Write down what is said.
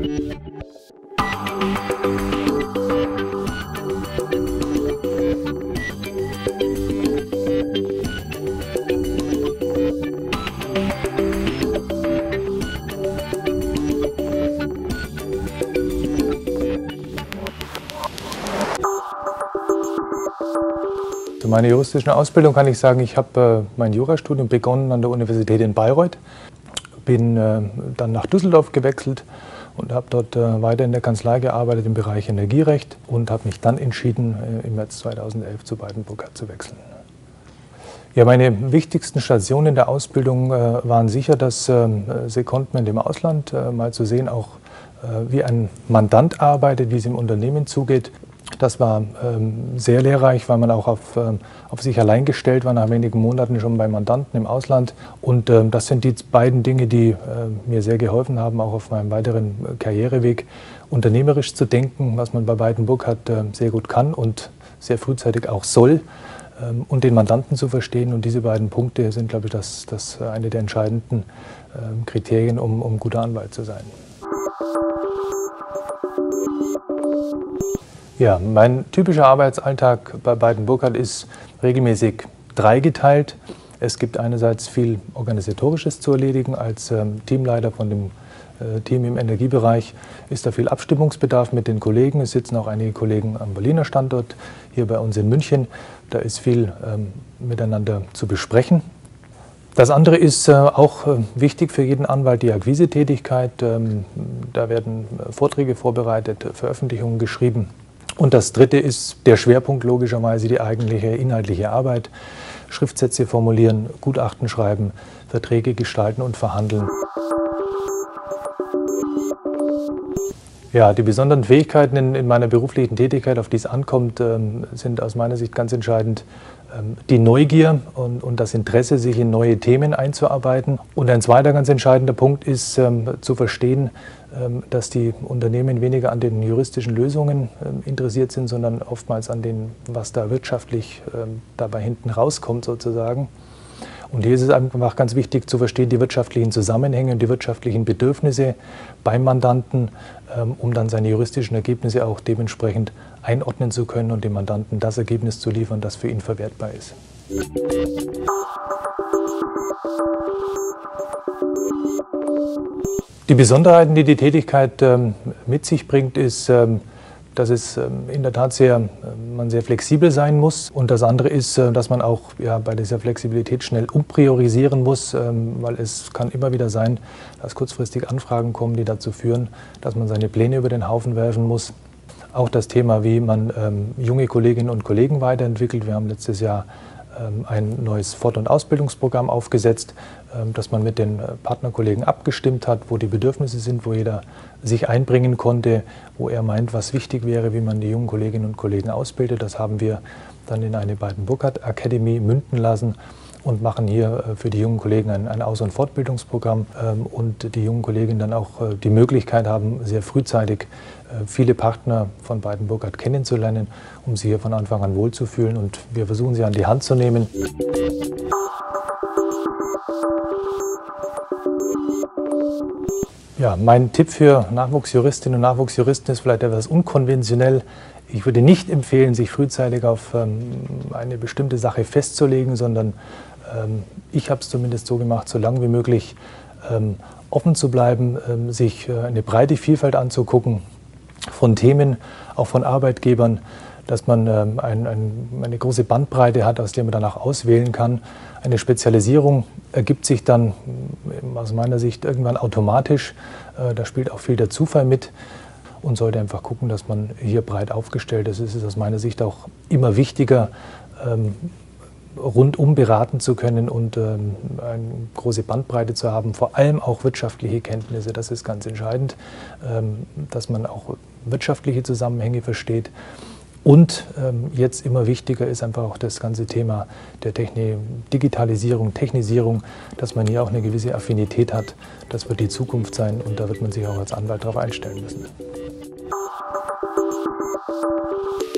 Zu meiner juristischen Ausbildung kann ich sagen, ich habe mein Jurastudium begonnen an der Universität in Bayreuth, bin dann nach Düsseldorf gewechselt und habe dort weiter in der Kanzlei gearbeitet im Bereich Energierecht und habe mich dann entschieden, im März 2011 zu Beit+Burkhardt zu wechseln. Ja, meine wichtigsten Stationen in der Ausbildung waren sicher das Secondment im Ausland, mal zu sehen, auch wie ein Mandant arbeitet, wie es im Unternehmen zugeht. Das war sehr lehrreich, weil man auch auf sich allein gestellt war, nach wenigen Monaten schon bei Mandanten im Ausland. Und das sind die beiden Dinge, die mir sehr geholfen haben, auch auf meinem weiteren Karriereweg, unternehmerisch zu denken, was man bei Beit+Burkhardt sehr gut kann und sehr frühzeitig auch soll, und den Mandanten zu verstehen. Und diese beiden Punkte sind, glaube ich, das eine der entscheidenden Kriterien, um guter Anwalt zu sein. Ja, mein typischer Arbeitsalltag bei Beit+Burkhardt ist regelmäßig dreigeteilt. Es gibt einerseits viel Organisatorisches zu erledigen. Als Teamleiter von dem Team im Energiebereich ist da viel Abstimmungsbedarf mit den Kollegen. Es sitzen auch einige Kollegen am Berliner Standort, hier bei uns in München. Da ist viel miteinander zu besprechen. Das andere ist auch wichtig für jeden Anwalt, die Akquisetätigkeit. Da werden Vorträge vorbereitet, Veröffentlichungen geschrieben. Und das dritte ist der Schwerpunkt logischerweise die eigentliche inhaltliche Arbeit. Schriftsätze formulieren, Gutachten schreiben, Verträge gestalten und verhandeln. Ja, die besonderen Fähigkeiten in meiner beruflichen Tätigkeit, auf die es ankommt, sind aus meiner Sicht ganz entscheidend die Neugier und das Interesse, sich in neue Themen einzuarbeiten. Und ein zweiter ganz entscheidender Punkt ist zu verstehen, dass die Unternehmen weniger an den juristischen Lösungen interessiert sind, sondern oftmals an dem, was da wirtschaftlich dabei hinten rauskommt sozusagen. Und hier ist es einfach ganz wichtig zu verstehen, die wirtschaftlichen Zusammenhänge und die wirtschaftlichen Bedürfnisse beim Mandanten, um dann seine juristischen Ergebnisse auch dementsprechend einordnen zu können und dem Mandanten das Ergebnis zu liefern, das für ihn verwertbar ist. Die Besonderheiten, die die Tätigkeit mit sich bringt, ist, dass es in der Tat man sehr flexibel sein muss. Und das andere ist, dass man auch bei dieser Flexibilität schnell umpriorisieren muss, weil es kann immer wieder sein, dass kurzfristig Anfragen kommen, die dazu führen, dass man seine Pläne über den Haufen werfen muss. Auch das Thema, wie man junge Kolleginnen und Kollegen weiterentwickelt. Wir haben letztes Jahr ein neues Fort- und Ausbildungsprogramm aufgesetzt, das man mit den Partnerkollegen abgestimmt hat, wo die Bedürfnisse sind, wo jeder sich einbringen konnte, wo er meint, was wichtig wäre, wie man die jungen Kolleginnen und Kollegen ausbildet. Das haben wir dann in eine Beit+Burkhardt Academy münden lassen und machen hier für die jungen Kollegen ein Aus- und Fortbildungsprogramm und die jungen Kolleginnen dann auch die Möglichkeit haben, sehr frühzeitig viele Partner von Beit+Burkhardt kennenzulernen, um sie hier von Anfang an wohlzufühlen, und wir versuchen sie an die Hand zu nehmen. Ja, mein Tipp für Nachwuchsjuristinnen und Nachwuchsjuristen ist vielleicht etwas unkonventionell. Ich würde nicht empfehlen, sich frühzeitig auf eine bestimmte Sache festzulegen, sondern ich habe es zumindest so gemacht, so lange wie möglich offen zu bleiben, sich eine breite Vielfalt anzugucken von Themen, auch von Arbeitgebern, dass man eine große Bandbreite hat, aus der man danach auswählen kann. Eine Spezialisierung ergibt sich dann aus meiner Sicht irgendwann automatisch. Da spielt auch viel der Zufall mit und sollte einfach gucken, dass man hier breit aufgestellt ist. Es ist aus meiner Sicht auch immer wichtiger, rundum beraten zu können und eine große Bandbreite zu haben, vor allem auch wirtschaftliche Kenntnisse. Das ist ganz entscheidend, dass man auch wirtschaftliche Zusammenhänge versteht. Und jetzt immer wichtiger ist einfach auch das ganze Thema der Digitalisierung, Technisierung, dass man hier auch eine gewisse Affinität hat. Das wird die Zukunft sein und da wird man sich auch als Anwalt darauf einstellen müssen.